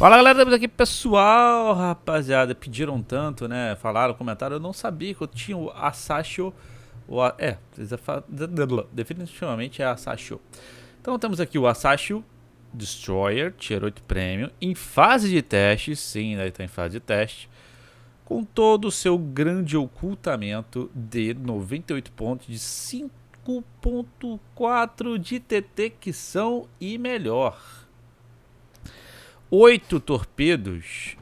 Fala galera, estamos aqui pessoal, rapaziada, pediram tanto, né, falaram, comentaram, eu não sabia que eu tinha o Asashio, definitivamente é Asashio. Então temos aqui o Asashio Destroyer, Tier 8 Premium, em fase de teste, sim, ainda está em fase de teste, com todo o seu grande ocultamento de 98 pontos de 5.4 de detecção e melhor. 8 torpedos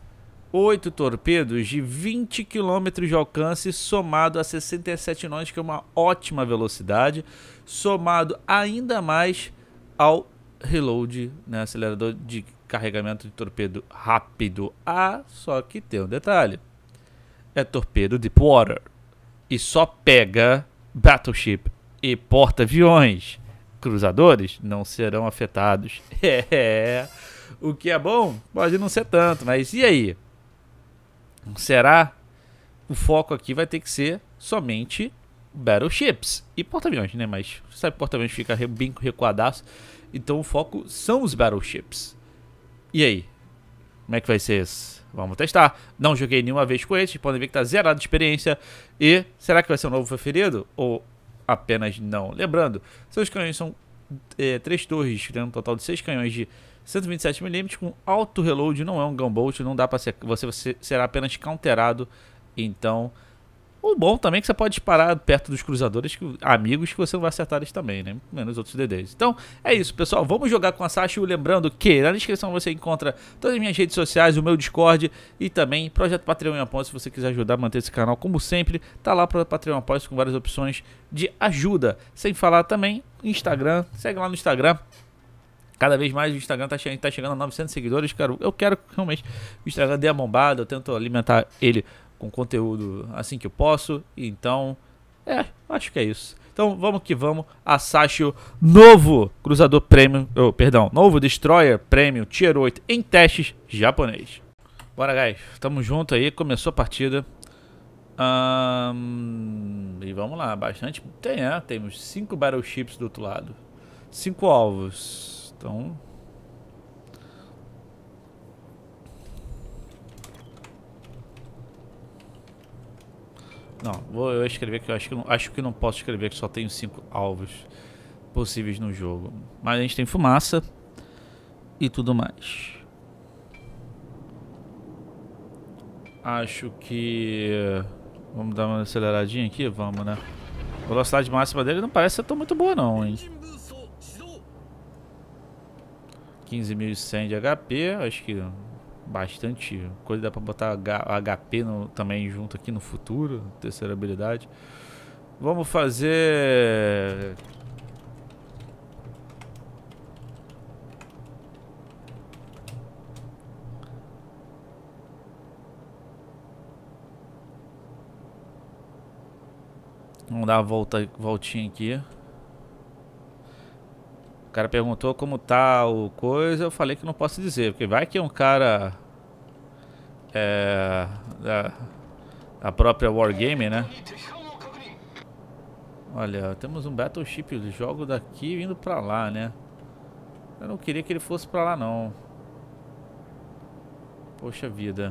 de 20 km de alcance, somado a 67 nós, que é uma ótima velocidade, somado ainda mais ao reload, né, acelerador de carregamento de torpedo rápido. Só que tem um detalhe: é torpedo Deepwater e só pega Battleship e porta-aviões. Cruzadores não serão afetados. O que é bom, pode não ser tanto, mas e aí? Será? O foco aqui vai ter que ser somente Battleships e porta-aviões, né? Mas você sabe que porta-aviões fica bem recuadaço, então o foco são os Battleships. E aí? Como é que vai ser isso? Vamos testar. Não joguei nenhuma vez com eles, podem ver que tá zerado de experiência. E será que vai ser um novo preferido? Ou apenas não? Lembrando, seus canhões são 3 torres, tendo um total de 6 canhões de 127mm com alto reload, não é um gunboat, não dá pra ser, você será apenas counterado. Então, o bom também é que você pode disparar perto dos cruzadores, amigos, que você não vai acertar eles também, né? Menos outros DDs. Então, é isso, pessoal. Vamos jogar com a Asashio. Lembrando que na descrição você encontra todas as minhas redes sociais, o meu Discord e também Projeto Patreon e Apoio, se você quiser ajudar a manter esse canal. Como sempre, tá lá para o Patreon e Apoio com várias opções de ajuda. Sem falar também Instagram, segue lá no Instagram. Cada vez mais o Instagram tá chegando a 900 seguidores. Eu quero que realmente o Instagram dê a bombada. Eu tento alimentar ele com conteúdo assim que eu posso. Então, acho que é isso. Então vamos que vamos. Asashio, novo cruzador premium, novo Destroyer Premium Tier 8 em testes japonês. Bora, guys. Tamo junto aí. Começou a partida. E vamos lá. Bastante. Temos 5 Battleships do outro lado. 5 alvos. Então, não, vou escrever que eu acho que não posso escrever que só tenho 5 alvos possíveis no jogo. Mas a gente tem fumaça e tudo mais. Acho que vamos dar uma aceleradinha aqui, vamos, né? A velocidade máxima dele não parece ser tão muito boa não, hein? 15.100 de HP, acho que bastante coisa, dá pra botar HP também junto aqui no futuro, terceira habilidade. Vamos fazer... Vamos dar uma voltinha aqui. O cara perguntou como tá o coisa, eu falei que não posso dizer, porque vai que é um cara da própria Wargame, né? Olha, temos um Battleship, eu jogo daqui vindo pra lá, né? Eu não queria que ele fosse pra lá, não. Poxa vida.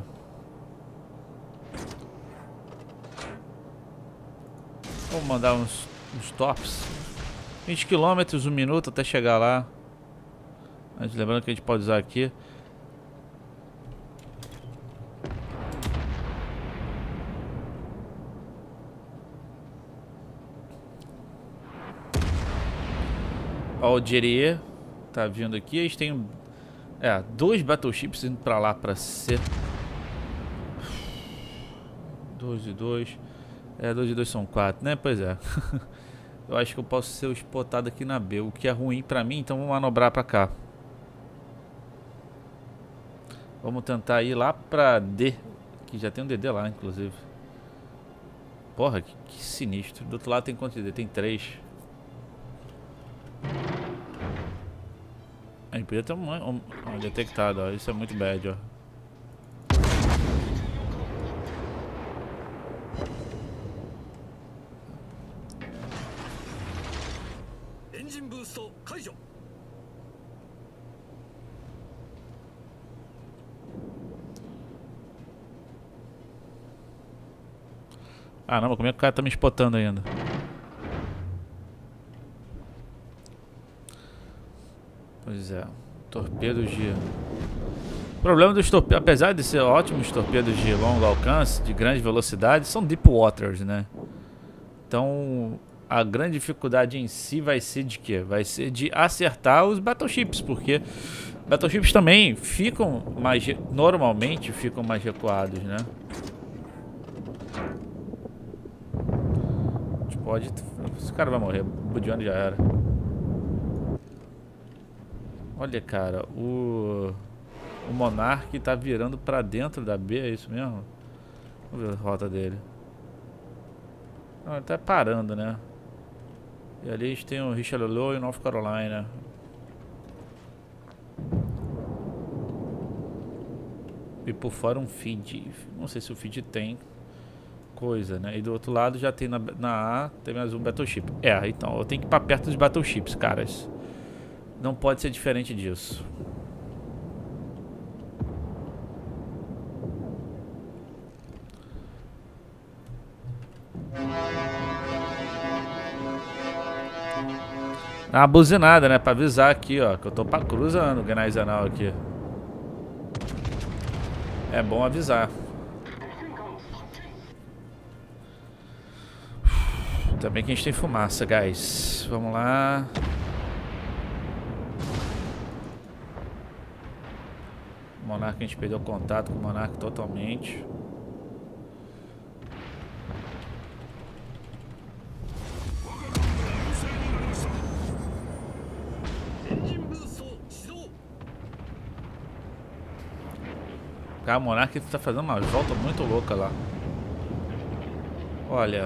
Vamos mandar uns tops. 20 km, 1 minuto até chegar lá. Mas lembrando que a gente pode usar aqui. Ó, o Jerier tá vindo aqui. A gente tem 2 Battleships indo pra lá pra ser 2 e 2. 2 e 2 são 4, né? Pois é. Eu acho que eu posso ser o spotado aqui na B, o que é ruim pra mim, então vamos manobrar pra cá. Vamos tentar ir lá pra D, que já tem um DD lá, inclusive. Porra, que sinistro. Do outro lado tem quantos DD? Tem 3. A gente podia ter um detectado, ó. Isso é muito bad, ó. Ah, não, mas como é que o cara tá me spotando ainda? Pois é. Torpedos de... O problema dos torpedos, apesar de ser ótimos torpedos de longo alcance, de grande velocidade, são deep waters, né? Então, a grande dificuldade em si vai ser de quê? Vai ser de acertar os battleships, porque battleships também ficam mais... Normalmente ficam mais recuados, né? A gente pode... Esse cara vai morrer. Budiano já era. Olha, cara, o Monark tá virando pra dentro da B, é isso mesmo? Vamos ver a rota dele. Não, ele tá parando, né? E ali a gente tem o Richelieu e North Carolina. E por fora um feed. Não sei se o feed tem coisa, né? E do outro lado já tem na A, tem mais um battleship. É, então eu tenho que ir pra perto dos battleships, caras. Não pode ser diferente disso. Dá uma buzinada, né? Pra avisar aqui, ó. Que eu tô cruzando o Gneisenau aqui. É bom avisar. Também que a gente tem fumaça, guys. Vamos lá. O Monarca, a gente perdeu contato com o Monarca totalmente. Cara, o Monarca tá fazendo uma volta muito louca lá. Olha.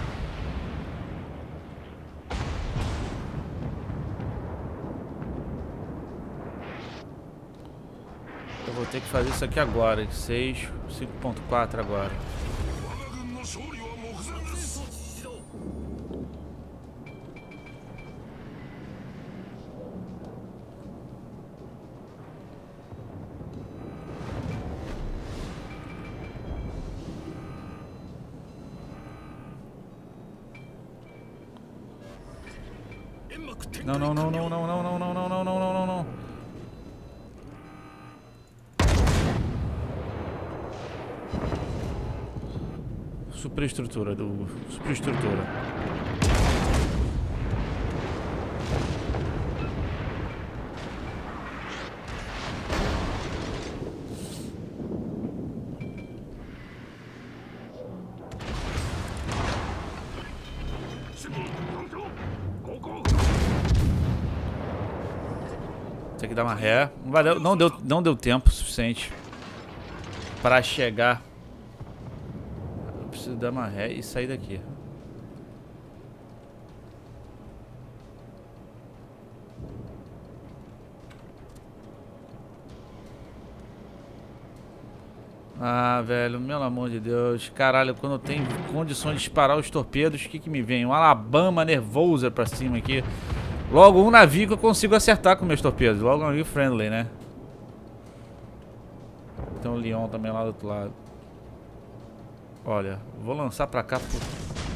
Eu vou ter que fazer isso aqui agora. 6, 5.4 agora. Não, não, não, não, não, não, não, não, não, não, não, não, não. Superestrutura do... Superestrutura. Tem que dar uma ré. Não deu tempo suficiente para chegar. Eu preciso dar uma ré e sair daqui. Ah, velho, pelo amor de Deus. Caralho, quando eu tenho condições de disparar os torpedos, o que que me vem? Um Alabama Nervoser pra cima aqui. Logo um navio que eu consigo acertar com meus torpedos. Logo um navio friendly, né? Tem um Leon também lá do outro lado. Olha, vou lançar pra cá por...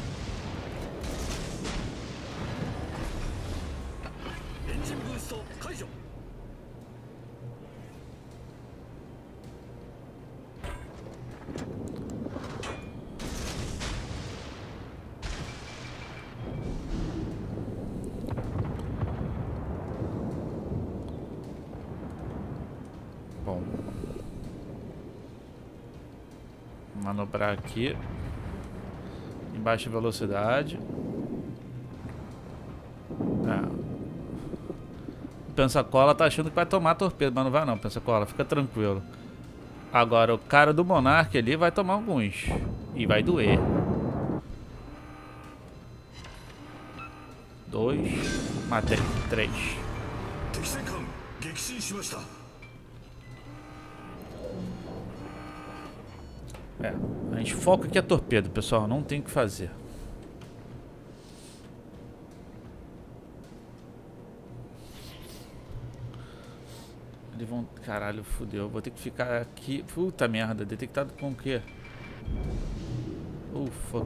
Bom, manobrar aqui em baixa velocidade. O Pensacola tá achando que vai tomar torpedo, mas não vai não, Pensacola, fica tranquilo. Agora o cara do Monark ali vai tomar alguns e vai doer. 2, matei, 3. É, a gente foca aqui a torpedo, pessoal, não tem o que fazer. Eles vão... Caralho, fudeu, vou ter que ficar aqui. Puta merda, detectado com o quê? Oh, fuck.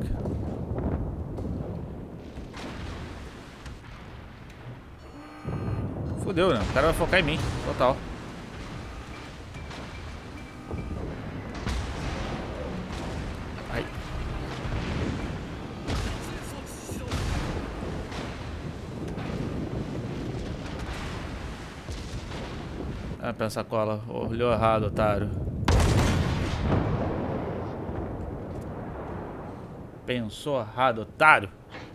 Fudeu, né? O cara vai focar em mim, total. Ai. Ah, pensacola. Olhou errado, otário. Pensou errado, otário.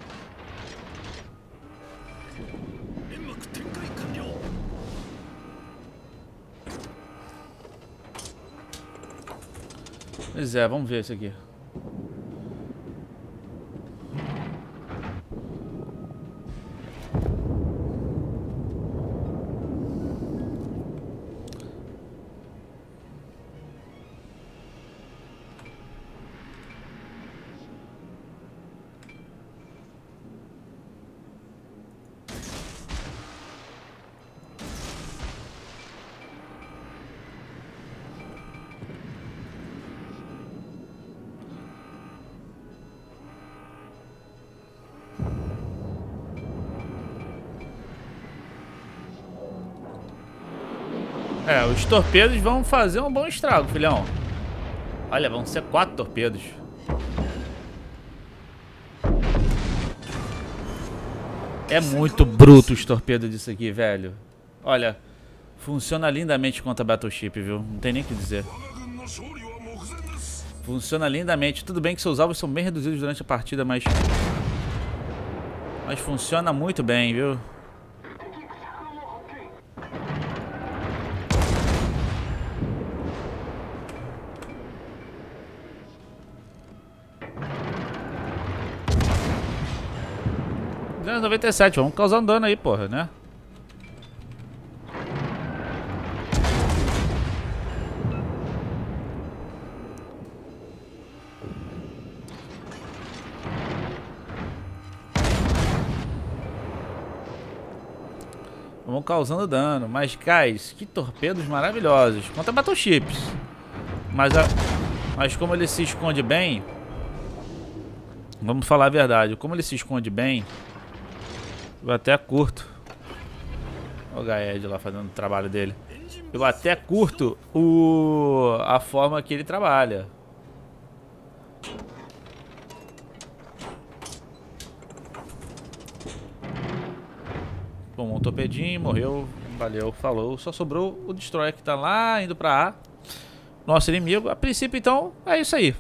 Pois é, vamos ver isso aqui. É, os torpedos vão fazer um bom estrago, filhão. Olha, vão ser 4 torpedos. É muito bruto os torpedos disso aqui, velho. Olha, funciona lindamente contra Battleship, viu? Não tem nem o que dizer. Funciona lindamente. Tudo bem que seus alvos são bem reduzidos durante a partida, mas funciona muito bem, viu? É 97, vamos causar um dano aí, porra, né? Vão causando dano. Mas, guys, que torpedos maravilhosos. Contra Battleships. Mas como ele se esconde bem... Vamos falar a verdade. Como ele se esconde bem... Eu até curto. Olha o Gaed lá fazendo o trabalho dele. Eu até curto a forma que ele trabalha. Tomou um torpedinho, morreu. Valeu, falou. Só sobrou o Destroyer que tá lá, indo pra A. Nosso inimigo. A princípio, então, é isso aí.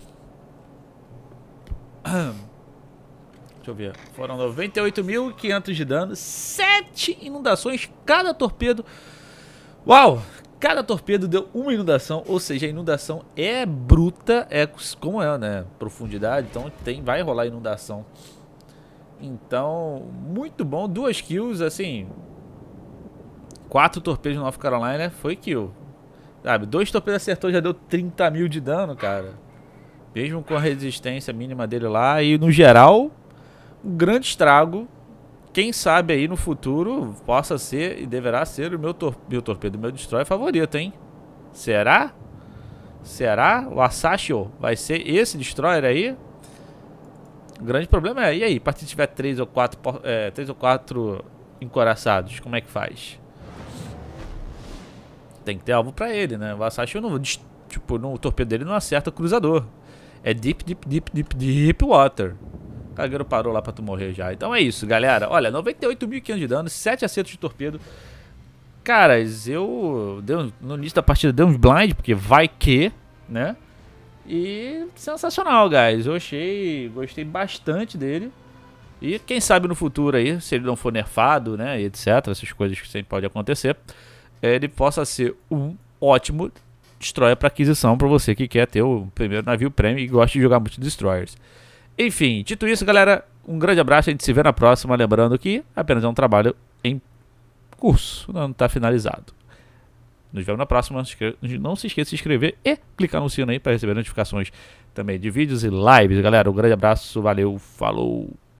Deixa eu ver. Foram 98.500 de dano. 7 inundações cada torpedo. Uau! Cada torpedo deu uma inundação. Ou seja, a inundação é bruta. É como é, né? Profundidade. Então vai rolar inundação. Então, muito bom. 2 kills, assim. 4 torpedos no North Carolina foi kill. Sabe? 2 torpedos acertou, já deu 30 mil de dano, cara. Mesmo com a resistência mínima dele lá. E no geral... Um grande estrago. Quem sabe aí no futuro possa ser e deverá ser o meu torpedo, meu destroyer favorito, hein? Será? Será? O Asashio vai ser esse destroyer aí? O grande problema é, e aí? A partir de tiver 3 ou 4 encoraçados, como é que faz? Tem que ter alvo pra ele, né? O Asashio não, tipo, no torpedo dele não acerta cruzador. É deep water. O Kageru parou lá pra tu morrer já. Então é isso, galera. Olha, 98.500 de dano, 7 acertos de torpedo. Caras, no início da partida dei uns blind, porque vai que, né? E sensacional, guys. Gostei bastante dele. E quem sabe no futuro aí, se ele não for nerfado, né, e etc, essas coisas que sempre podem acontecer, ele possa ser um ótimo destroyer para aquisição para você que quer ter o primeiro navio premium e gosta de jogar muitos destroyers. Enfim, dito isso, galera, um grande abraço, a gente se vê na próxima, lembrando que apenas é um trabalho em curso, não está finalizado. Nos vemos na próxima, não se esqueça de se inscrever e clicar no sino aí para receber notificações também de vídeos e lives, galera. Um grande abraço, valeu, falou!